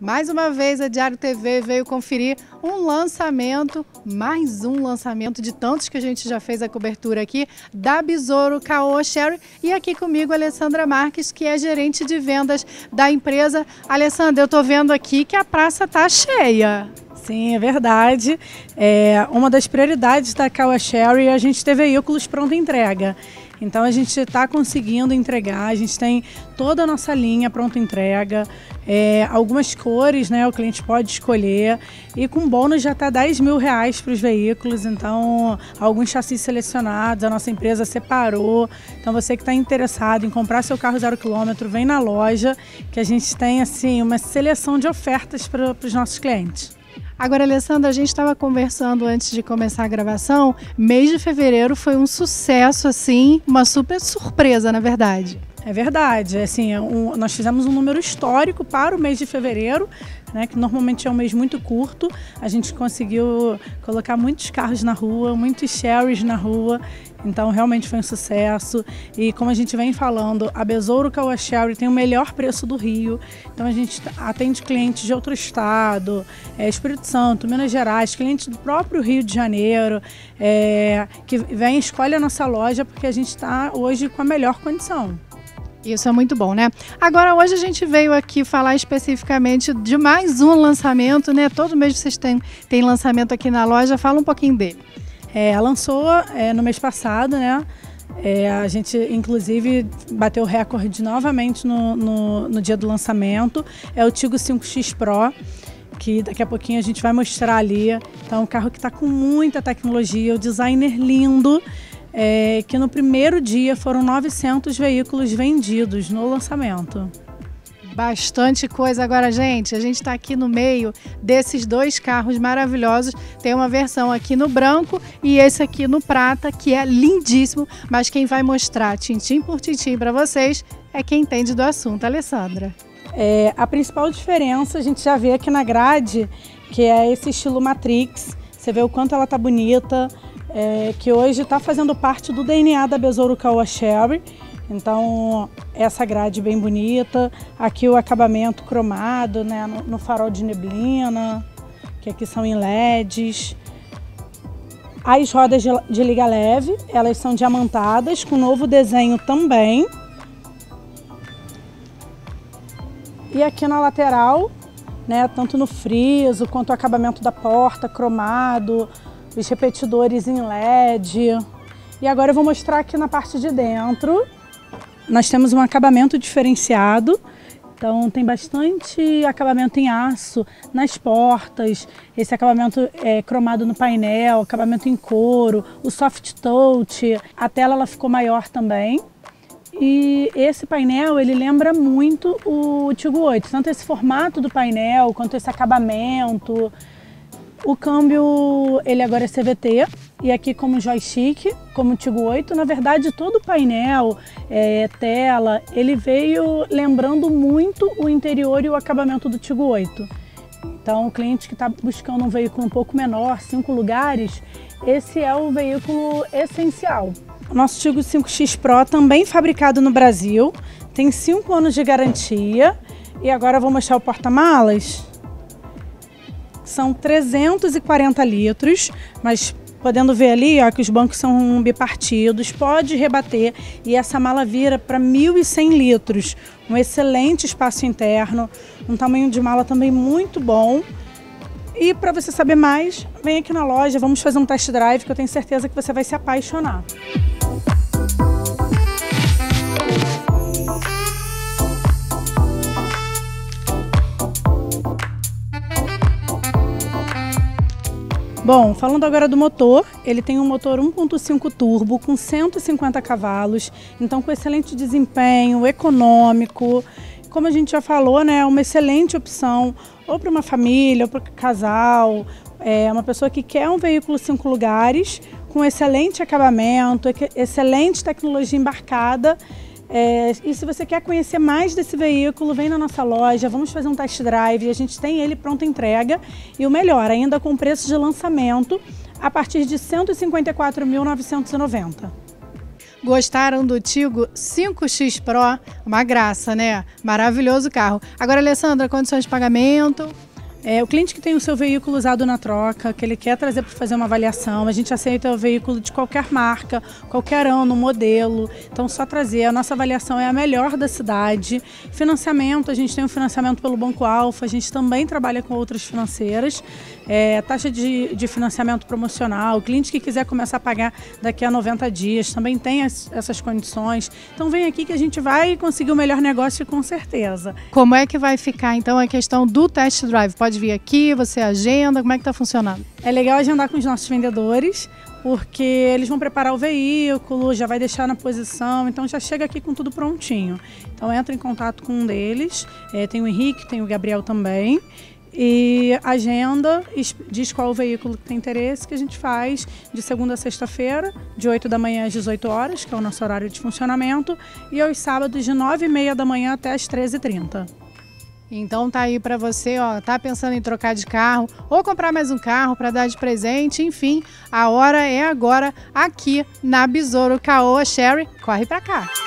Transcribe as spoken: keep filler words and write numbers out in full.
Mais uma vez a Diário T V veio conferir um lançamento, mais um lançamento de tantos que a gente já fez a cobertura aqui, da Besouro Caoa Sherry. E aqui comigo a Alessandra Marques, que é gerente de vendas da empresa. Alessandra, eu estou vendo aqui que a praça está cheia. Sim, é verdade. É, uma das prioridades da Caoa Sherry é a gente ter veículos pronta entrega. Então a gente está conseguindo entregar, a gente tem toda a nossa linha pronta entrega, é, algumas cores, né, o cliente pode escolher, e com bônus já está dez mil reais para os veículos. Então alguns chassis selecionados a nossa empresa separou. Então você que está interessado em comprar seu carro zero quilômetro, vem na loja que a gente tem assim uma seleção de ofertas para os nossos clientes. Agora, Alessandra, a gente estava conversando antes de começar a gravação, mês de fevereiro foi um sucesso, assim, uma super surpresa, na verdade. É verdade, assim, um, nós fizemos um número histórico para o mês de fevereiro, né, que normalmente é um mês muito curto. A gente conseguiu colocar muitos carros na rua, muitos sherries na rua, então realmente foi um sucesso. E como a gente vem falando, a Besouro Caoa Sherry tem o melhor preço do Rio, então a gente atende clientes de outro estado, é, Espírito Santo, Minas Gerais, clientes do próprio Rio de Janeiro, é, que vem e escolhe a nossa loja porque a gente está hoje com a melhor condição. Isso é muito bom, né? Agora, hoje a gente veio aqui falar especificamente de mais um lançamento, né? Todo mês vocês têm, têm lançamento aqui na loja. Fala um pouquinho dele. É, lançou é, no mês passado, né? É, a gente, inclusive, bateu recorde novamente no, no, no dia do lançamento. É o Tigo cinco X Pro, que daqui a pouquinho a gente vai mostrar ali. Então, um carro que está com muita tecnologia, o designer lindo. É, que no primeiro dia foram novecentos veículos vendidos no lançamento. Bastante coisa. Agora, gente, a gente está aqui no meio desses dois carros maravilhosos. Tem uma versão aqui no branco e esse aqui no prata, que é lindíssimo, mas quem vai mostrar tintim por tintim para vocês é quem entende do assunto, Alessandra. É, a principal diferença a gente já vê aqui na grade, que é esse estilo Matrix. Você vê o quanto ela tá bonita. É, que hoje está fazendo parte do D N A da Besouro Caoa Sherry. Então, essa grade bem bonita. Aqui o acabamento cromado, né, no, no farol de neblina, que aqui são em L E Ds. As rodas de, de liga leve, elas são diamantadas, com novo desenho também. E aqui na lateral, né, tanto no friso quanto o acabamento da porta cromado, os repetidores em L E D. E agora eu vou mostrar aqui na parte de dentro. Nós temos um acabamento diferenciado, então tem bastante acabamento em aço nas portas, esse acabamento é cromado no painel, acabamento em couro, o soft touch, a tela ela ficou maior também. E esse painel ele lembra muito o Tigo oito, tanto esse formato do painel quanto esse acabamento. O câmbio, ele agora é C V T, e aqui como joystick, como o Tigo oito, na verdade todo o painel, é, tela, ele veio lembrando muito o interior e o acabamento do Tigo oito. Então o cliente que está buscando um veículo um pouco menor, cinco lugares, esse é o veículo essencial. O nosso Tigo cinco X Pro também fabricado no Brasil, tem cinco anos de garantia, e agora eu vou mostrar o porta-malas. São trezentos e quarenta litros, mas podendo ver ali ó, que os bancos são bipartidos, pode rebater e essa mala vira para mil e cem litros. Um excelente espaço interno, um tamanho de mala também muito bom. E para você saber mais, vem aqui na loja, vamos fazer um test drive que eu tenho certeza que você vai se apaixonar. Bom, falando agora do motor, ele tem um motor um ponto cinco turbo com cento e cinquenta cavalos, então com excelente desempenho, econômico. Como a gente já falou, né, é uma excelente opção ou para uma família, ou para um casal, é uma pessoa que quer um veículo cinco lugares, com excelente acabamento, excelente tecnologia embarcada. É, e se você quer conhecer mais desse veículo, vem na nossa loja, vamos fazer um test drive, a gente tem ele pronta entrega e o melhor, ainda com preço de lançamento a partir de cento e cinquenta e quatro mil novecentos e noventa reais. Gostaram do Tigo cinco X Pro? Uma graça, né? Maravilhoso carro. Agora, Alessandra, condições de pagamento? É, o cliente que tem o seu veículo usado na troca, que ele quer trazer para fazer uma avaliação, a gente aceita o veículo de qualquer marca, qualquer ano, modelo. Então, só trazer. A nossa avaliação é a melhor da cidade. Financiamento, a gente tem um financiamento pelo Banco Alfa, a gente também trabalha com outras financeiras. É, taxa de, de financiamento promocional, o cliente que quiser começar a pagar daqui a noventa dias, também tem as, essas condições. Então, vem aqui que a gente vai conseguir o melhor negócio com certeza. Como é que vai ficar, então, a questão do test drive? Pode vir aqui, você agenda, como é que está funcionando? É legal agendar com os nossos vendedores, porque eles vão preparar o veículo, já vai deixar na posição, então já chega aqui com tudo prontinho. Então entra em contato com um deles, é, tem o Henrique, tem o Gabriel também, e agenda, diz qual o veículo que tem interesse, que a gente faz de segunda a sexta-feira, de oito da manhã às dezoito horas, que é o nosso horário de funcionamento, e aos sábados de nove e meia da manhã até às treze e trinta. Então tá aí para você, ó, tá pensando em trocar de carro ou comprar mais um carro para dar de presente, enfim, a hora é agora aqui na Besouro Caoa Sherry. Corre para cá.